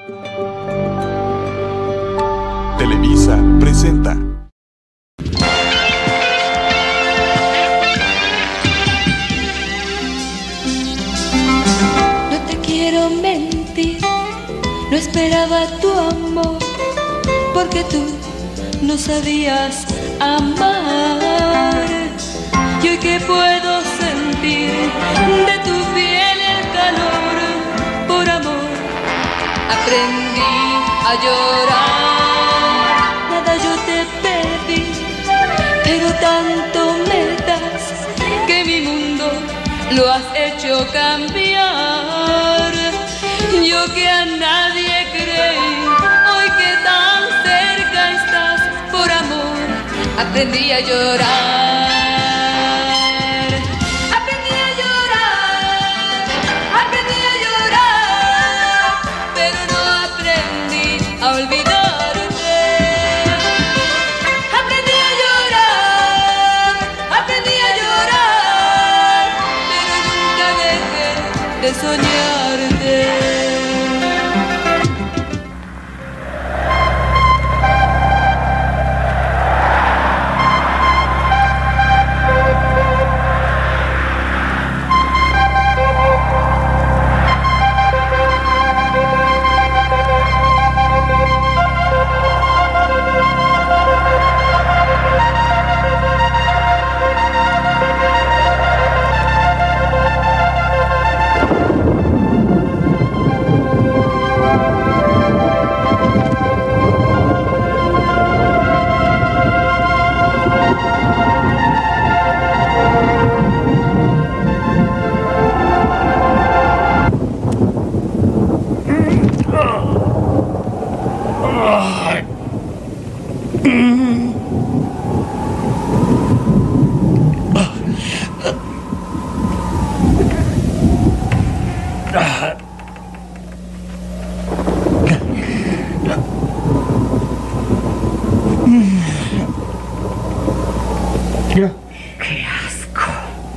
Televisa presenta. No te quiero mentir, no esperaba tu amor, porque tú no sabías amar. Y hoy que puedo sentir de tu piel el calor, por amor aprendí a llorar. Nada yo te pedí, pero tanto me das que mi mundo lo has hecho cambiar. Yo que a nadie creí, hoy que tan cerca estás, por amor aprendí a llorar. Aprendí a llorar, aprendí a llorar, pero no aprendí a olvidarte. Aprendí a llorar, aprendí a llorar, pero nunca dejé de soñarte. ¡Qué asco!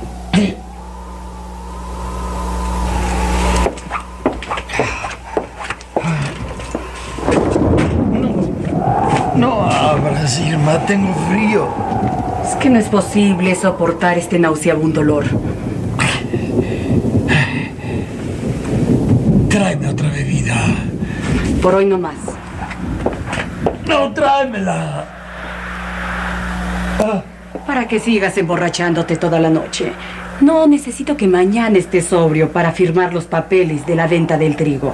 No abras, Irma, tengo frío. Es que no es posible soportar este nauseabundo olor. Tráeme otra bebida. Por hoy no más. No, tráemela. Para que sigas emborrachándote toda la noche. No, necesito que mañana estés sobrio para firmar los papeles de la venta del trigo.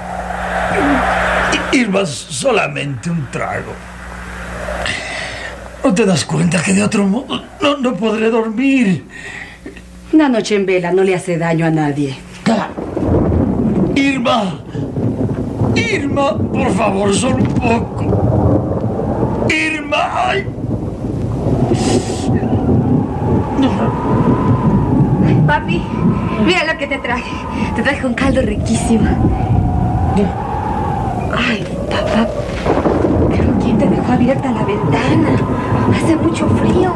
Irma, solamente un trago. ¿No te das cuenta que de otro modo no podré dormir? Una noche en vela no le hace daño a nadie. Irma, Irma, por favor, solo un poco. Irma, ay. Papi, mira lo que te traje. Te traje un caldo riquísimo. Ay, papá, pero ¿quién te dejó abierta la ventana? Hace mucho frío.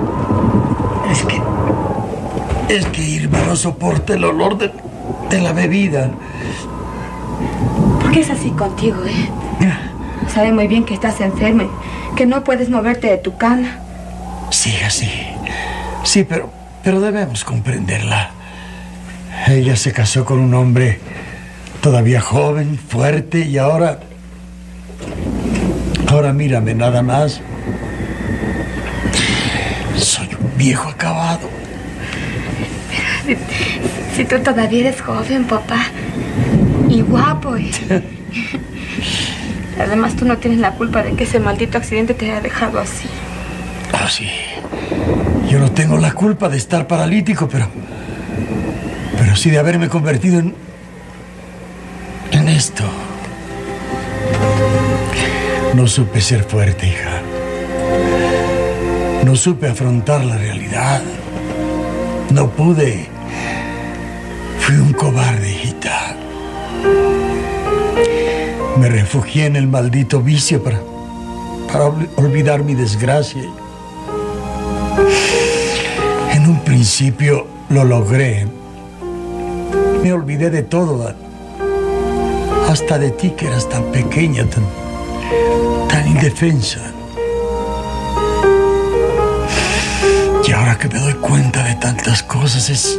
Es que Irma no soporta el olor de la bebida. ¿Por qué es así contigo, Sabe muy bien que estás enfermo, que no puedes moverte de tu cama. Sí, así. Sí, pero debemos comprenderla. Ella se casó con un hombre todavía joven, fuerte, y ahora mírame nada más. Soy un viejo acabado. Pero si tú todavía eres joven, papá, y guapo. Además, tú no tienes la culpa de que ese maldito accidente te haya dejado así. Ah, sí. Yo no tengo la culpa de estar paralítico, pero sí de haberme convertido en esto. No supe ser fuerte, hija. No supe afrontar la realidad. No pude. Fui un cobarde, hijita. Me refugié en el maldito vicio para olvidar mi desgracia. En un principio lo logré. Me olvidé de todo Hasta de ti, que eras tan pequeña, tan indefensa. Y ahora que me doy cuenta de tantas cosas, es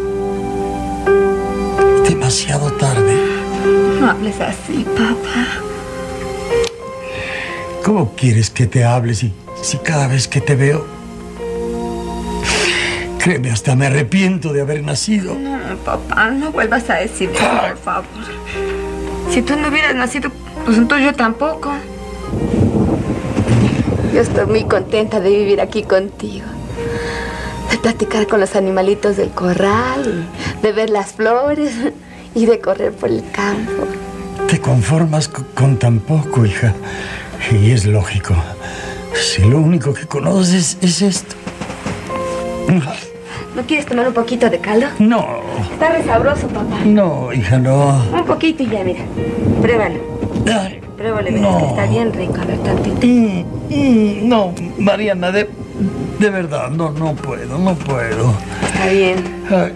demasiado tarde. No hables así, papá. ¿Cómo quieres que te hable si cada vez que te veo, créeme, hasta me arrepiento de haber nacido? No, papá, no vuelvas a decir eso, por favor. Si tú no hubieras nacido, pues entonces yo tampoco. Yo estoy muy contenta de vivir aquí contigo. De platicar con los animalitos del corral, de ver las flores y de correr por el campo. Te conformas con tan poco, hija. Y es lógico. Si lo único que conoces es esto. ¿No quieres tomar un poquito de caldo? No. Está re sabroso, papá. No, hija, no. Un poquito y ya, mira. Pruébalo. Ay, Pruébalo, mira, no. que está bien rico. A ver, tantito. No, Mariana, de verdad, no puedo. Está bien. Ay.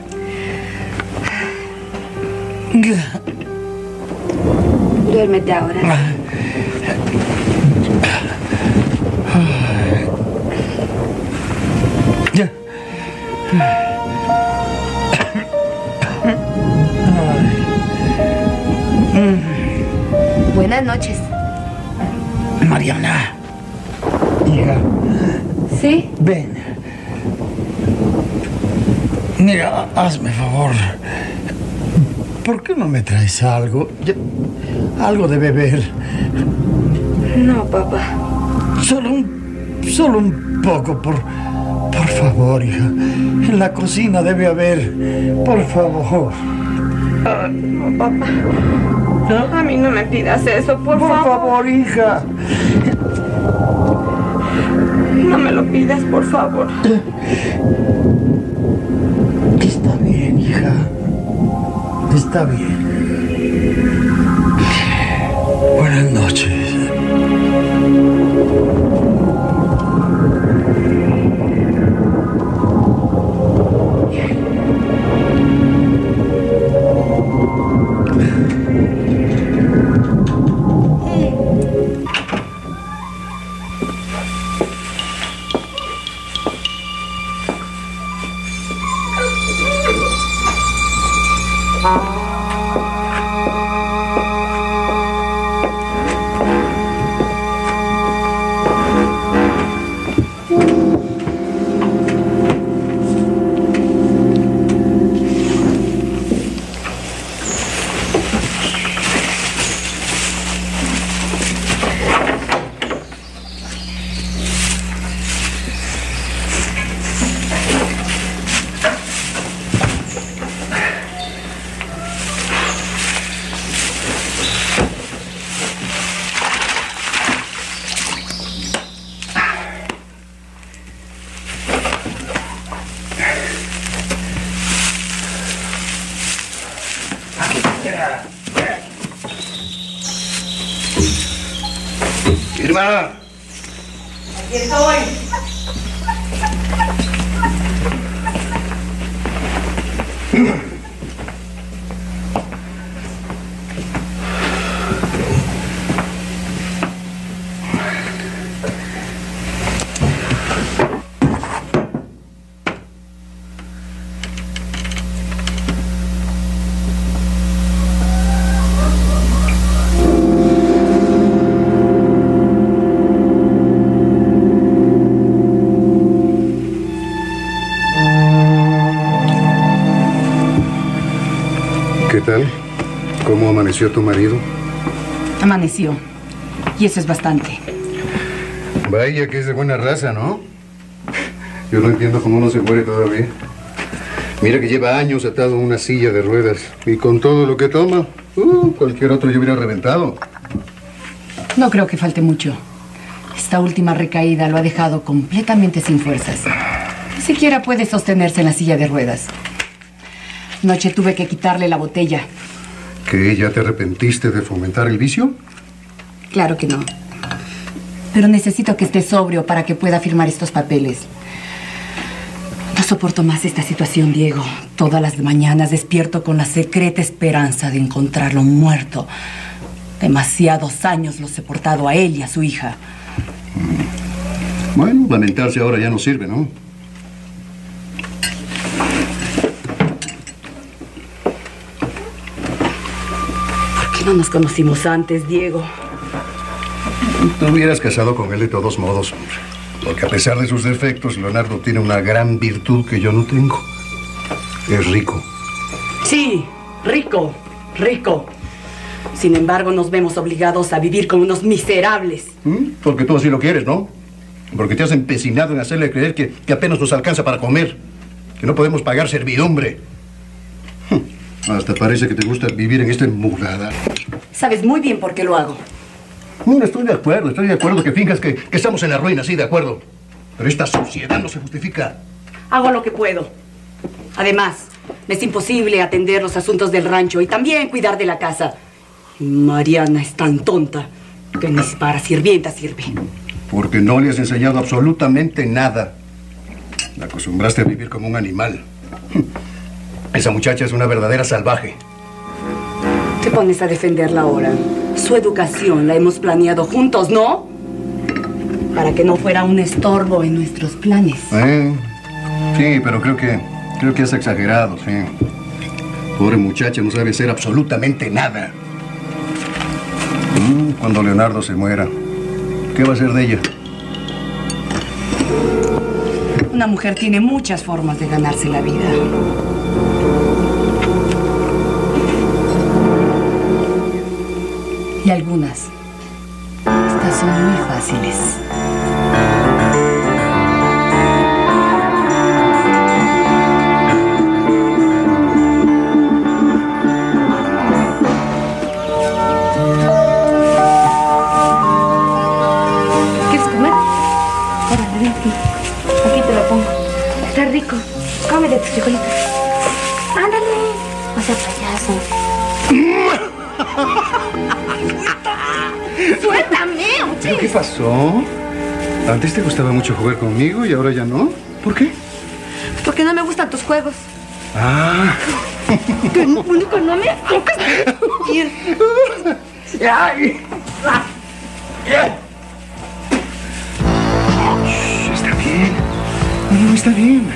Duérmete ahora. Ya. Buenas noches. Mariana, hija, ¿Sí? ven. Mira, hazme favor. ¿Por qué no me traes algo? Algo de beber. No, papá. Solo un poco, por favor, hija. En la cocina debe haber. Por favor. No, papá. A mí no me pidas eso, por Por favor. favor, hija. No me lo pidas, por favor. Está bien, hija. Está bien. Buenas noches. Irma. Aquí estoy. ¿Qué tal? ¿Cómo amaneció tu marido? Amaneció. Y eso es bastante. Vaya que es de buena raza, ¿no? Yo no entiendo cómo no se muere todavía. Mira que lleva años atado a una silla de ruedas. Y con todo lo que toma, cualquier otro ya hubiera reventado. No creo que falte mucho. Esta última recaída lo ha dejado completamente sin fuerzas. Ni siquiera puede sostenerse en la silla de ruedas. Anoche tuve que quitarle la botella. ¿Qué? ¿Ya te arrepentiste de fomentar el vicio? Claro que no. Pero necesito que esté sobrio para que pueda firmar estos papeles. No soporto más esta situación, Diego. Todas las mañanas despierto con la secreta esperanza de encontrarlo muerto Demasiados años los he portado a él y a su hija. Bueno, lamentarse ahora ya no sirve, ¿no? ¿Por qué no nos conocimos antes, Diego? Te hubieras casado con él de todos modos, hombre. Porque a pesar de sus defectos, Leonardo tiene una gran virtud que yo no tengo. Es rico. Sí, rico, rico. Sin embargo, nos vemos obligados a vivir como unos miserables. Porque tú así lo quieres, ¿no? Porque te has empecinado en hacerle creer que apenas nos alcanza para comer. Que no podemos pagar servidumbre. Hasta parece que te gusta vivir en esta emulada. Sabes muy bien por qué lo hago. Bueno, estoy de acuerdo que finjas que estamos en la ruina, sí, de acuerdo. Pero esta sociedad no se justifica. Hago lo que puedo. Además, me es imposible atender los asuntos del rancho y también cuidar de la casa. Mariana es tan tonta que ni para sirvienta sirve. Porque no le has enseñado absolutamente nada. La acostumbraste a vivir como un animal. Esa muchacha es una verdadera salvaje. Te pones a defenderla ahora. Su educación la hemos planeado juntos, ¿no? Para que no fuera un estorbo en nuestros planes. Sí, pero creo que es exagerado, sí. Pobre muchacha, no sabe hacer absolutamente nada. Cuando Leonardo se muera, ¿qué va a hacer de ella? Una mujer tiene muchas formas de ganarse la vida. Y algunas, estas son muy fáciles. ¿Quieres comer? Órale, ven aquí. Aquí te lo pongo. Está rico. Come de tus frijolitos. Ándale. O sea, payaso. ¡Suéltame! ¿Pero qué pasó? Antes te gustaba mucho jugar conmigo y ahora ya no. ¿Por qué? Porque no me gustan tus juegos. Ah. Que no me tocas. Bien. ¡Ay! Está bien. No, está bien.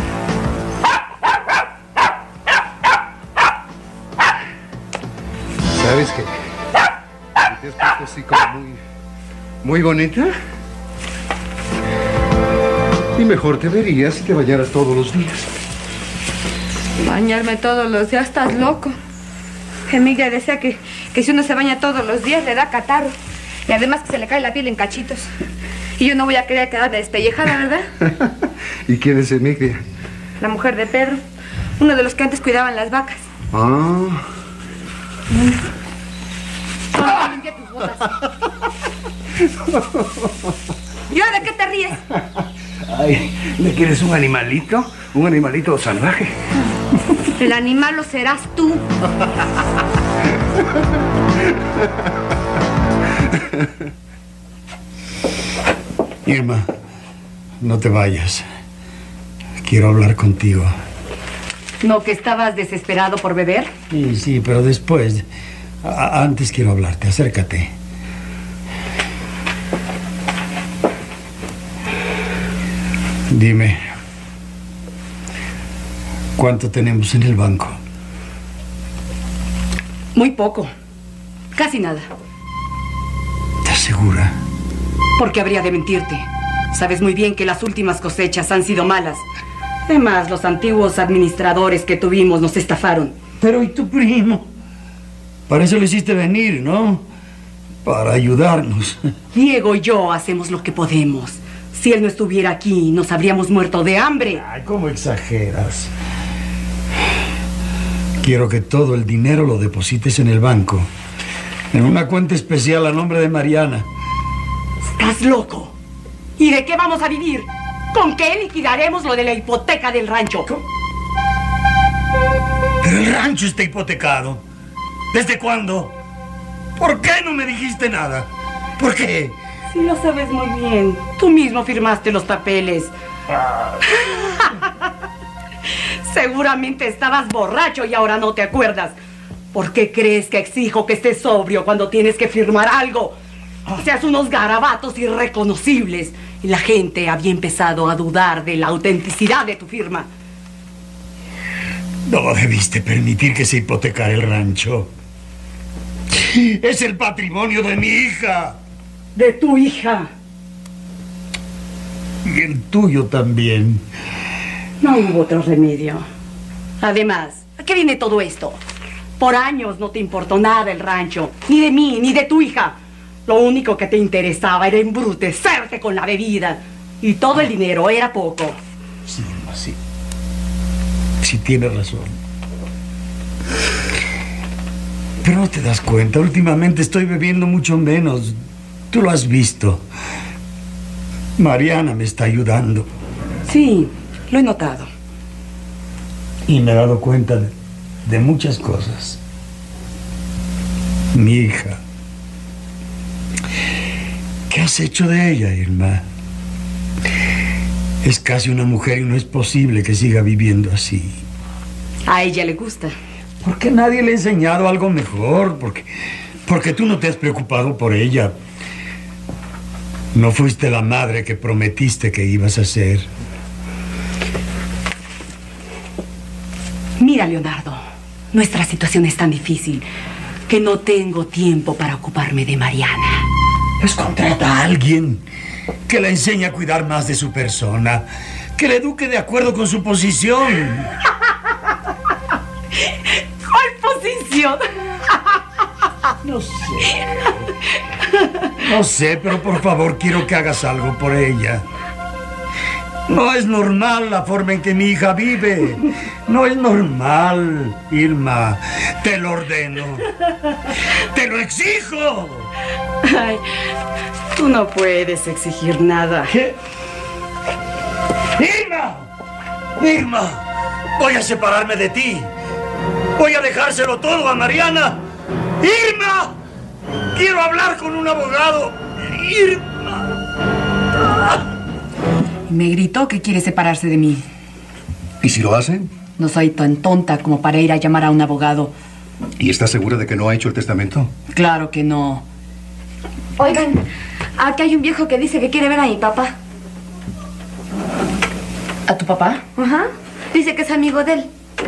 ¿Sabes qué? ¿Te has puesto así como muy bonita? Y mejor te verías si te bañaras todos los días. Bañarme todos los días, estás loco. Emilia decía que si uno se baña todos los días le da catarro. Y además que se le cae la piel en cachitos. Y yo no voy a querer quedar despellejada, ¿verdad? ¿Y quién es Emilia? La mujer de Pedro. Uno de los que antes cuidaban las vacas. Ah. Limpia tus botas. ¿Y ahora de qué te ríes? Ay, ¿le quieres un animalito? Un animalito salvaje. El animal lo serás tú. Irma, no te vayas. Quiero hablar contigo. ¿No que estabas desesperado por beber? Sí, pero después. Antes quiero hablarte. Acércate. Dime, ¿cuánto tenemos en el banco? Muy poco. Casi nada. ¿Estás segura? ¿Por qué habría de mentirte? Sabes muy bien que las últimas cosechas han sido malas. Además, los antiguos administradores que tuvimos nos estafaron. Pero ¿y tu primo? Para eso lo hiciste venir, ¿no? Para ayudarnos. Diego y yo hacemos lo que podemos. Si él no estuviera aquí, nos habríamos muerto de hambre. Ay, ¿cómo exageras? Quiero que todo el dinero lo deposites en el banco. En una cuenta especial a nombre de Mariana. ¿Estás loco? ¿Y de qué vamos a vivir? ¿Con qué liquidaremos lo de la hipoteca del rancho? Pero el rancho está hipotecado. ¿Desde cuándo? ¿Por qué no me dijiste nada? ¿Por qué? Sí lo sabes muy bien. Tú mismo firmaste los papeles. Seguramente estabas borracho y ahora no te acuerdas. ¿Por qué crees que exijo que estés sobrio cuando tienes que firmar algo? Seas unos garabatos irreconocibles. Y la gente había empezado a dudar de la autenticidad de tu firma. No debiste permitir que se hipotecara el rancho. Es el patrimonio de mi hija. De tu hija. Y el tuyo también. No hubo otro remedio. Además, ¿a qué viene todo esto? Por años no te importó nada el rancho, ni de mí, ni de tu hija. Lo único que te interesaba era embrutecerte con la bebida. Y todo el dinero era poco. Sí, Irma, sí. Sí, tienes razón. Pero no te das cuenta, últimamente estoy bebiendo mucho menos. Tú lo has visto. Mariana me está ayudando. Sí, lo he notado. Y me he dado cuenta de muchas cosas. Mi hija. ¿Qué has hecho de ella, Irma? Es casi una mujer y no es posible que siga viviendo así. A ella le gusta. ¿Por qué nadie le ha enseñado algo mejor? Porque tú no te has preocupado por ella. No fuiste la madre que prometiste que ibas a ser. Mira, Leonardo, nuestra situación es tan difícil que no tengo tiempo para ocuparme de Mariana. Pues contrata a alguien que la enseñe a cuidar más de su persona, que la eduque de acuerdo con su posición. ¿Cuál posición? No sé. No sé, pero por favor quiero que hagas algo por ella. No es normal la forma en que mi hija vive. No es normal, Irma. Te lo ordeno. ¡Te lo exijo! Ay, tú no puedes exigir nada. ¿Qué? ¡Irma! ¡Irma! Voy a separarme de ti. Voy a dejárselo todo a Mariana. ¡Irma! Quiero hablar con un abogado. ¡Irma! Me gritó que quiere separarse de mí. ¿Y si lo hace? No soy tan tonta como para ir a llamar a un abogado. ¿Y está segura de que no ha hecho el testamento? Claro que no. Oigan, aquí hay un viejo que dice que quiere ver a mi papá. ¿A tu papá? Ajá. Dice que es amigo de él.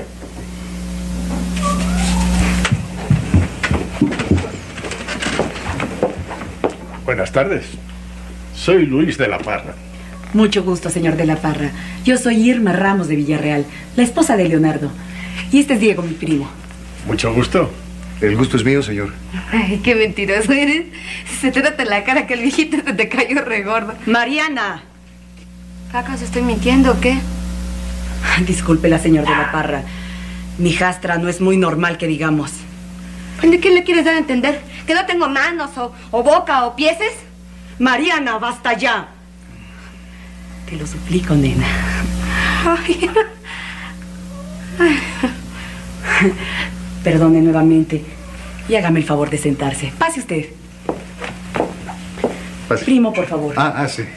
Buenas tardes. Soy Luis de la Parra. Mucho gusto, señor de la Parra. Yo soy Irma Ramos de Villarreal, la esposa de Leonardo. Y este es Diego, mi primo. Mucho gusto. El gusto es mío, señor. Ay, qué mentiroso eres. Se te nota en la cara que el viejito te cayó regordo. ¡Mariana! ¿Acaso estoy mintiendo o qué? Discúlpela, señor de la Parra. Mi hijastra no es muy normal que digamos. ¿De qué le quieres dar a entender? ¿Que no tengo manos o boca o pieses? Mariana, basta ya. Te lo suplico, nena. Ay. Perdone nuevamente. Y hágame el favor de sentarse. Pase usted. Pase. Primo, por favor. Sí.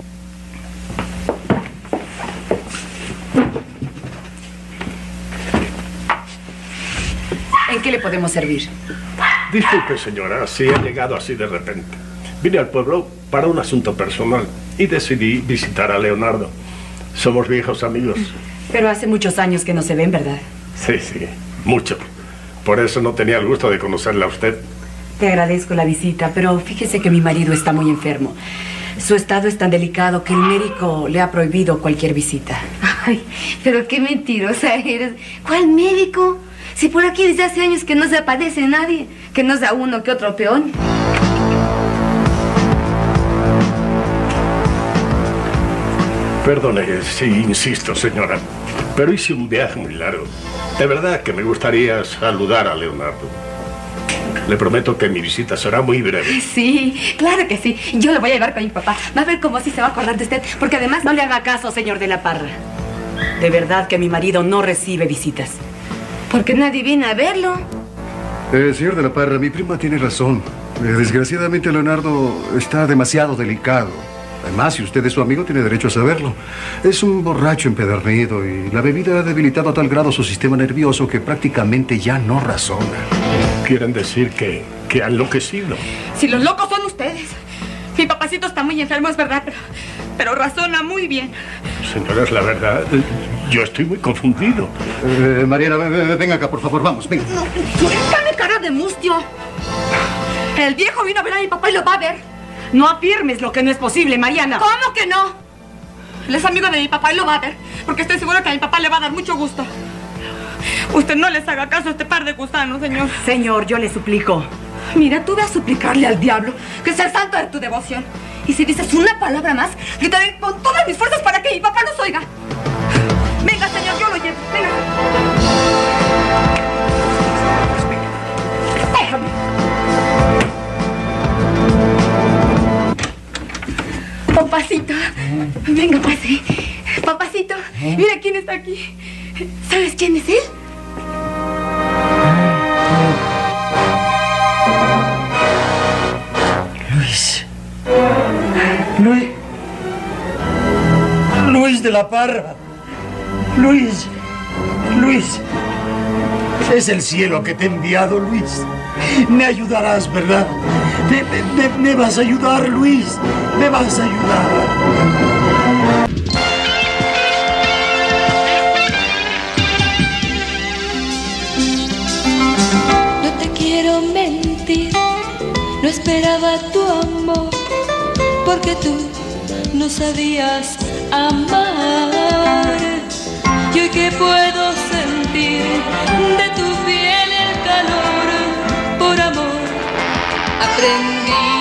¿En qué le podemos servir? Disculpe, señora, si he llegado así de repente. Vine al pueblo para un asunto personal y decidí visitar a Leonardo. Somos viejos amigos. Pero hace muchos años que no se ven, ¿verdad? Sí, mucho. Por eso no tenía el gusto de conocerla a usted. Te agradezco la visita, pero fíjese que mi marido está muy enfermo. Su estado es tan delicado que el médico le ha prohibido cualquier visita. Ay, pero qué mentirosa eres. ¿Cuál médico? Si por aquí desde hace años que no se aparece nadie, que no sea uno que otro peón. Perdone si insisto, señora, pero hice un viaje muy largo. De verdad que me gustaría saludar a Leonardo. Le prometo que mi visita será muy breve. Sí, claro que sí. Yo lo voy a llevar con mi papá. Va a ver cómo sí se va a acordar de usted, porque además... No le haga caso, señor de la Parra. De verdad que mi marido no recibe visitas. Porque nadie viene a verlo. Señor de la Parra, mi prima tiene razón. Desgraciadamente, Leonardo está demasiado delicado. Además, si usted es su amigo, tiene derecho a saberlo. Es un borracho empedernido y la bebida ha debilitado a tal grado su sistema nervioso que prácticamente ya no razona. Quieren decir que ha enloquecido. Si los locos son ustedes. Mi papacito está muy enfermo, es verdad, pero razona muy bien. Señora, es la verdad. Yo estoy muy confundido. Mariana, venga acá, por favor, vamos, venga. No, suéltame, cara de mustio. El viejo vino a ver a mi papá y lo va a ver. No afirmes lo que no es posible, Mariana. ¿Cómo que no? Él es amigo de mi papá y lo va a ver, porque estoy seguro que a mi papá le va a dar mucho gusto. Usted no les haga caso a este par de gusanos, señor. Señor, yo le suplico. Mira, tú ve a suplicarle al diablo que es el santo de tu devoción. Y si dices una palabra más, gritaré con todas mis fuerzas para que mi papá nos oiga. Venga, señor, yo lo llevo. Venga. Déjame. Papacito, venga, pase. Papacito, mira quién está aquí. ¿Sabes quién es él? Luis de la Parra. Luis. Es el cielo que te he enviado, Luis. Me ayudarás, ¿verdad? Me vas a ayudar, Luis. Me vas a ayudar. No te quiero mentir, no esperaba tu amor, porque tú no sabías amar. Y hoy que puedo sentir de tu piel el calor, por amor aprendí